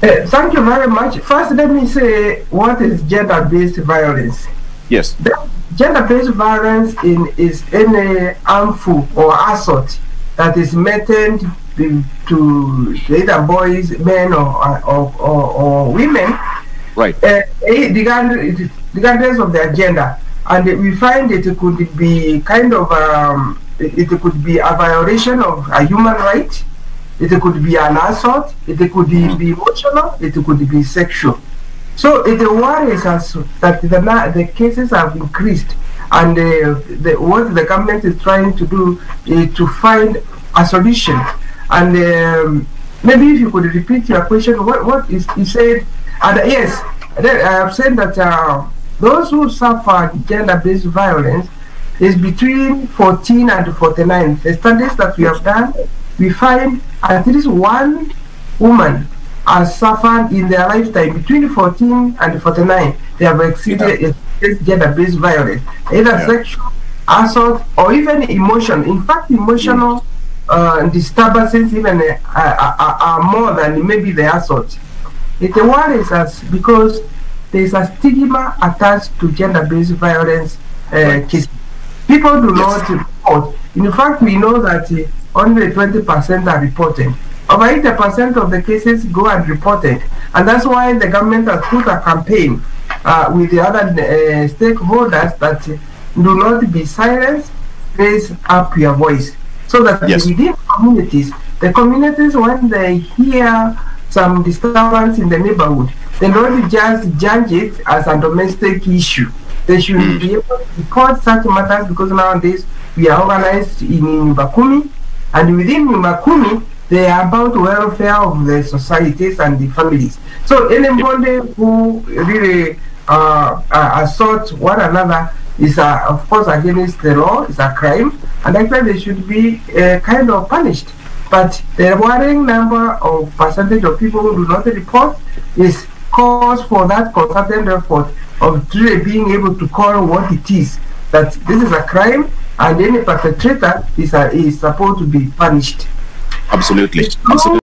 Thank you very much. First, let me say what is gender-based violence. Yes. Gender-based violence is any harmful or assault that is meted to either boys, men, or women. Right. Regardless of their gender, and we find it could be kind of it could be a violation of a human right. It could be an assault. It could be emotional. It could be sexual. So it worries us that the cases have increased, and what the government is trying to do is to find a solution. And maybe if you could repeat your question, what is you said? And yes, I have said that those who suffer gender-based violence is between 14 and 49. The studies that we have done, we find at least one woman has suffered in their lifetime between 14 and 49. They have exceeded gender-based violence, either sexual assault or even emotion. In fact, emotional disturbances even are more than maybe the assault. It worries us because there is a stigma attached to gender-based violence cases. People do not report. In fact, we know that only 20% are reported. Over 80% of the cases go unreported, and that's why the government has put a campaign with the other stakeholders that do not be silenced, raise up your voice, so that within communities, the communities, when they hear some disturbance in the neighborhood, they don't just judge it as a domestic issue. They should be able to report such matters, because nowadays we are organized in Nyumbakumi, and within Nyumbakumi, they are about the welfare of the societies and the families. So anybody who really assault one another is, of course, against the law. It's a crime, and actually they should be kind of punished. But the worrying number of percentage of people who do not report is cause for that concerted effort of really being able to call what it is, that this is a crime, and any perpetrator is supposed to be punished. Absolutely. Absolutely.